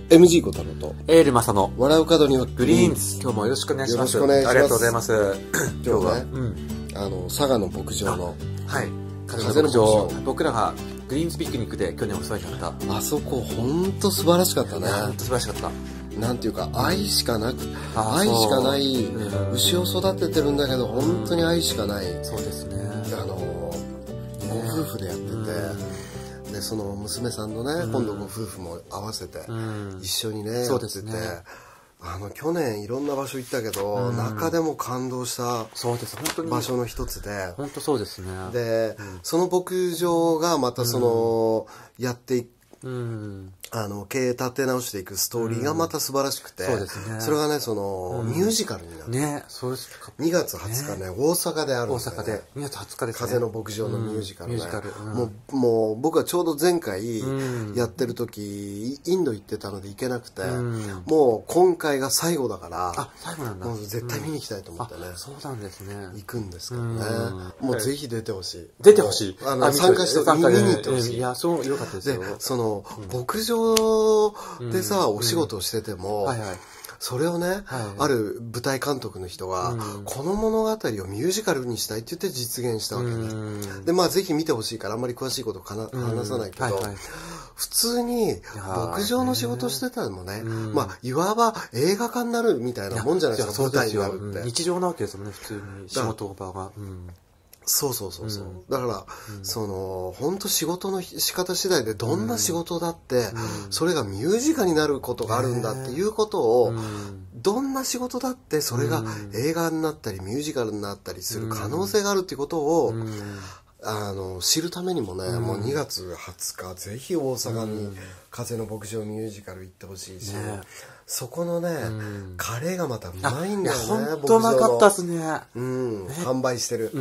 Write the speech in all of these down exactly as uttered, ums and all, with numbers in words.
エムジー 小太郎とエールマサの笑う角にはグリーンズ。今日もよろしくお願いします。 よろしくお願いします。 ありがとうございます。 今日はね、 うん、 あの佐賀の牧場のはい風の牧場、 僕らがグリーンズピクニックで去年お世話になったあそこ本当素晴らしかったね。 本当素晴らしかった。 なんていうか愛しかなく、愛しかない牛を育ててるんだけど本当に愛しかない。 そうですね。 あのご夫婦でやってて。でその娘さんのね、うん、今度ご夫婦も合わせて一緒にね、うん、やってて、ね、あの去年いろんな場所行ったけど、うん、中でも感動した場所の一つで、 本当そうですね。 で、うん、その牧場がまたその、うん、やっていく、 うんあの経営立て直していくストーリーがまた素晴らしくて、 うん、そうですね。 それがねその、うん、ミュージカルになる、 ね、そうですか。 にがつはつかね、大阪であるんですよね。 大阪でにがつはつかですね。 風の牧場のミュージカルね、 うん、ミュージカル、うん、 もうもう僕はちょうど前回やってる時、インド行ってたので行けなくて、うん、もう今回が最後だから、 あ、最後なんだ。 もう絶対見に行きたいと思ってね、うん、 そうなんですね。 行くんですけどね、うん、もうぜひ出てほしい。 出てほしい。 あの参加して見に行ってほしい。 いや、そう良かったですよ。 でその、うん、牧場でさ、うん、お仕事をしてても、うんはいはい、それをね、はい、ある舞台監督の人が、うん、この物語をミュージカルにしたいって言って実現したわけね、うん、でまあぜひ見てほしいからあんまり詳しいことかな、うん、話さないけど、はいはい、普通に牧場の仕事してたのもね、まあいわば映画化になるみたいなもんじゃないですか。舞台になるって、 うん、日常なわけですもんね、普通に仕事場が。 そうそうそうそう、うん、だから、うん、その本当仕事の仕方次第でどんな仕事だって、うん、それがミュージカルになることがあるんだっていうことを、うん、どんな仕事だってそれが映画になったりミュージカルになったりする可能性があるっていうことを、うん、あの知るためにもね、うん、もうにがつはつかぜひ大阪に風の牧場ミュージカル行ってほしいし、ね、そこのね、うん、カレーがまたうまいんだよね。 本当うまかったっすね。 うん、ね、販売してる、 うん、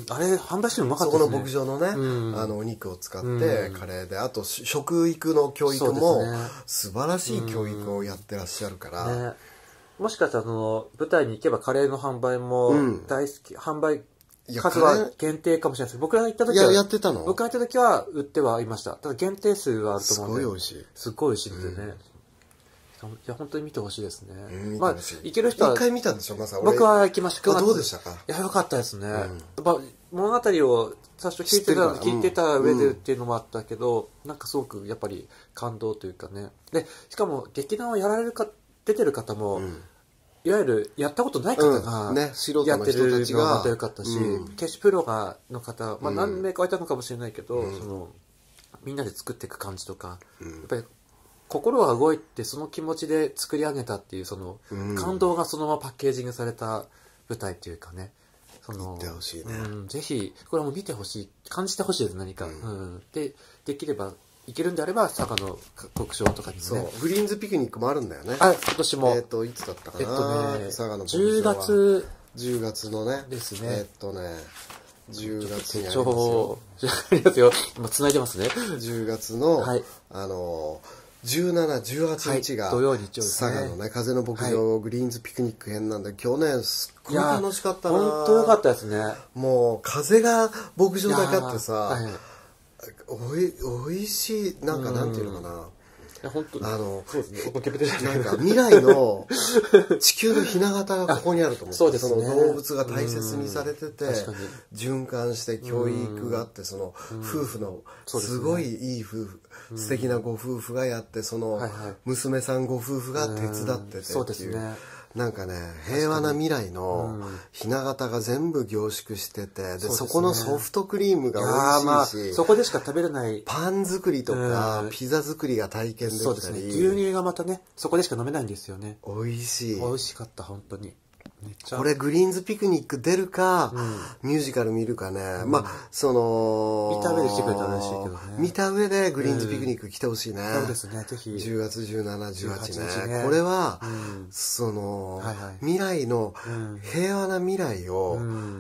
あれ販売してるのうまかったっすね。 そこの牧場のね、うん、あのお肉を使って、うん、カレーで、あと食育の教育も、ね、素晴らしい教育をやってらっしゃるから、うんね、 もしかしたらその舞台に行けばカレーの販売も大好き、うん、販売数は限定かもしれないです。僕が行った時は、 いや、やってたの？ 僕が行った時は売ってはいました。ただ限定数はあると思うんで。 すごい美味しい。 すごい美味しいんでね。うん、いや、本当に見てほしいですね。 うん、 まあ、行ける人は。 一回見たんでしょ、まさ僕は行きました。 どうでしたか？ いや、よかったですね。うん、やっぱ物語を最初聞いてた、聞いてた上でっていうのもあったけど、うん、なんかすごくやっぱり感動というかね。で、しかも劇団をやられるか、出てる方も、うんいわゆるやったことない方がやってるのがまた良かったし、決してプロがの方、まあ、何名かはいたのかもしれないけど、うん、そのみんなで作っていく感じとか、うん、やっぱり心が動いてその気持ちで作り上げたっていうその感動がそのままパッケージングされた舞台っていうかね、その見てほしいね、 うん、ぜひこれも見てほしい、感じてほしいです何か、うんうん、でできれば行けるんであれば佐賀の国章とかにもね、 そうグリーンズピクニックもあるんだよね。 あ、今年もえっといつだったかな、えっとね、佐賀のじゅうがつじゅうがつのねですね。 えっとねじゅうがつにありますよ。ありますよ。今繋いでますね。 じゅうがつの、 はい、 あのじゅうしち、じゅうはちにちが、 はい、土曜日曜ですね、 佐賀のね風の牧場、はい、グリーンズピクニック編なんで去年すっごい楽しかったな。 本当良かったですね。 もう風が牧場だけあってさ、おい、おいしい、なんかなんていうのかな。いや、本当あの、 そうですね。 なんか未来の地球のひな形がここにあると思って、 そうですね、 その動物が大切にされてて、循環して教育があって、その夫婦の、すごいいい夫婦、素敵なご夫婦がやって、その娘さんご夫婦が手伝っててっていう。なんかね、平和な未来のひな形が全部凝縮してて、で、そこのソフトクリームが美味しいし、 まあ、そこでしか食べれないパン作りとか、ピザ作りが体験できたり、そうですね、 牛乳がまたね、そこでしか飲めないんですよね。 美味しい。 美味しかった、本当に。 これグリーンズピクニック出るか、うん、ミュージカル見るかね、うん、まあその見た上で来てくれたら嬉しいけどね、 見た上でグリーンズピクニック来てほしいね、 うん、そうですね、ぜひじゅうがつじゅうしち、じゅうはちね、ねこれは、うん、その、はいはい、未来の、うん、平和な未来を、うん、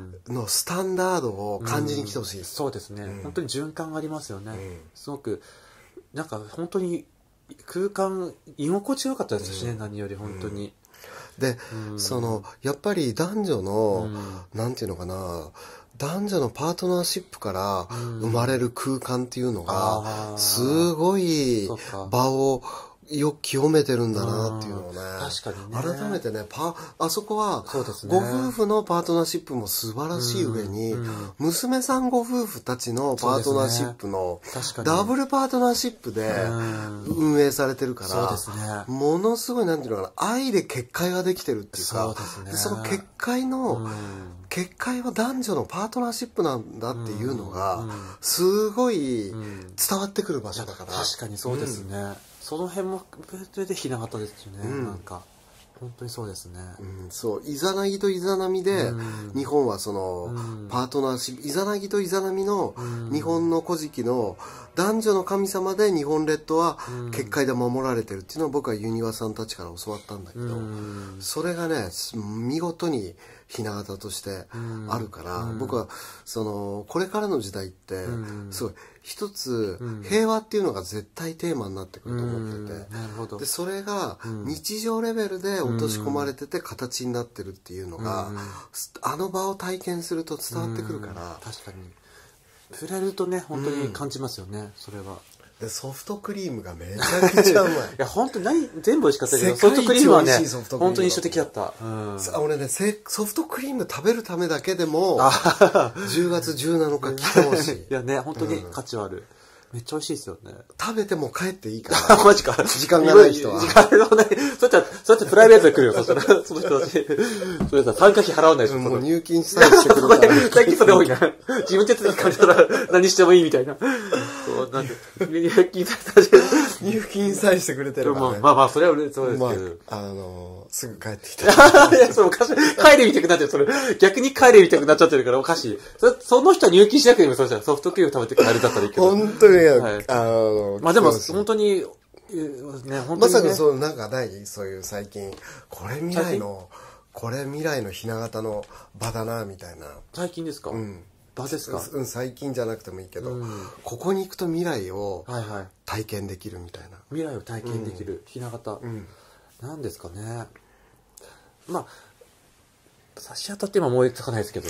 のスタンダードを感じに来てほしい、うん、 そうですね、うん、本当に循環がありますよね、うん、すごくなんか本当に空間居心地よかったですしね、うん、何より本当に、 で、うん、そのやっぱり男女の、うん、なんていうのかな、男女のパートナーシップから生まれる空間っていうのが、うん、すごい場をよく清めてるんだなっていうのをね、 確かにね、 改めてね、パあそこはそうですね、 ご夫婦のパートナーシップも素晴らしい上に、うんうん、娘さんご夫婦たちのパートナーシップの、ね、ダブルパートナーシップで運営されてるから、そうですね、ものすごいなんていうのかな、愛で結界ができてるっていうか、そうですね、その結界の、うん、結界は男女のパートナーシップなんだっていうのが、うん、すごい伝わってくる場所だから、 確かにそうですね、うん、その辺もそれでひな形ですよね、うん、なんか本当にそうですね、 うん、そうイザナギとイザナミで、うん、日本はその、うん、パートナーシップイザナギとイザナミの、うん、日本の古事記の男女の神様で日本列島は結界で守られてるっていうのを僕はユニワさんたちから教わったんだけど、うん、それがね見事にひな形としてあるから、うん、僕はそのこれからの時代ってすごい一つ平和っていうのが絶対テーマになってくると思ってて、うん、なるほど。でそれが日常レベルで落とし込まれてて形になってるっていうのが、うん、あの場を体験すると伝わってくるから、うん、 確かに触れるとね本当に感じますよね、うん、それは。 でソフトクリームがめちゃくちゃうまい。いや本当に何全部美味しかったけどソフトクリームはね本当に印象的だった、うん、 俺ねソフトクリーム食べるためだけでもじゅうがつじゅうなのか来てほしい。 いやね本当に価値はある、うん、めっちゃ美味しいですよね。 食べても帰っていいからマジか時間がない人は時間がないそうやってそうやってプライベートで来るよそしたらその人たちそれさ参加費払わないでしょ、 もう入金さえしてくるから最近それ多いな自分手続き借りたら何してもいいみたいなそうなんで入金さえ入金さえしてくれてるからね。 まあまあそれはそうですけど、まあ、あのー、すぐ帰ってきたいやそうおかしい帰れみたくなっちゃうそれ逆に帰れみたくなっちゃってるからおかしい そ, その人は入金しなくてもそうしたらソフトクリーム食べて帰るだったらいいけど本当に、 はい、 あのまあでも本当にね本当にねまさかそうなんかないそういう最近これ未来のこれ未来のひな形の場だなみたいな。 最近ですか？うん。場ですか？ うん、最近じゃなくてもいいけど、うん、ここに行くと未来を体験できるみたいな、はいはい、 未来を体験できる、うん、ひな形、うん、なんですかね。まあ差し当たって今思いつかないですけどね。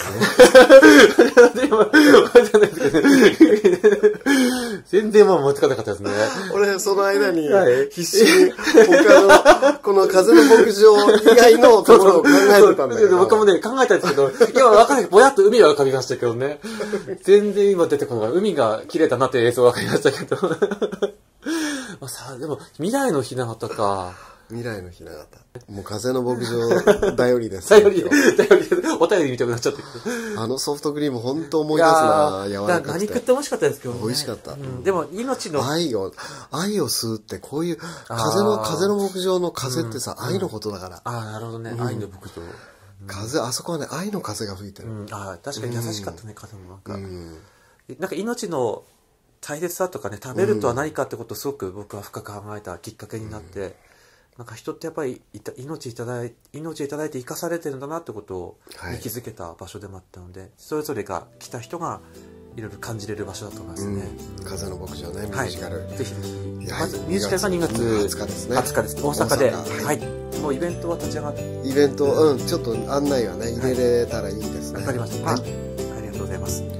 全然思いつかなかったですね。 俺その間に必死に他のこの風の牧場以外のところを考えてたんだけど。 僕もね考えたんですけど、今わかんないぼやっと海は浮かびましたけどね。全然今出てこない。海が綺麗だなっていう映像わかりましたけど。まあさでも未来のひな形か。 未来のひな形。もう風の牧場頼りです。 頼り、頼りです。お便り見たくなっちゃってあのソフトクリーム本当思い出すな、柔らかくて。 何食っても美味しかったですけどね。 美味しかった。 うん、でも命の。 愛を、愛を吸うってこういう、風の、風の牧場の風ってさ、うん、愛のことだから。 ああ、なるほどね。うん、愛の牧場。 風、あそこはね、愛の風が吹いてる。 うん、ああ、確かに優しかったね、風もなんか。うん、なんか命の大切さとかね、食べるとは何かってことをすごく僕は深く考えたきっかけになって、うんなんか人ってやっぱりいた命いただい命いただいて生かされてるんだなってことを気づけた場所でもあったので、はい、それぞれが来た人がいろいろ感じれる場所だと思いますね、 うん、風の牧場ねミュージカル、 はい、ぜひまずミュージカルがにがつはつかですねはつかです大阪で大阪、はい、もうイベントは立ち上がってイベントうんちょっと案内はね入れれたらいいですね。 わかりました、はい、ありがとうございます、はい、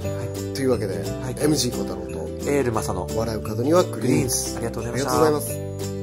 というわけで、はい、エムジー 小太郎とエールマサの笑う角にはグリーンズありがとうございました。 ありがとうございます。